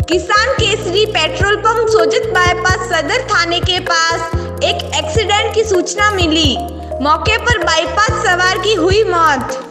किसान Kesari petrol pump Sojat bypass सदर थाने के पास एक एक्सीडेंट की सूचना मिली। मौके पर बाईपास सवार की हुई मौत।